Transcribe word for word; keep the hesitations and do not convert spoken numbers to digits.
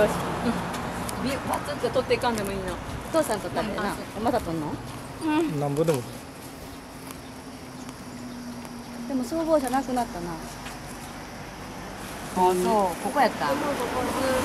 し。 ビバツって取っていかんでもいいの。 お父さんとったんだよな。まだとんの？ うん。 なんぼでも。 でも消防車なくなったな。あ、そう、ここやった。 でもそこず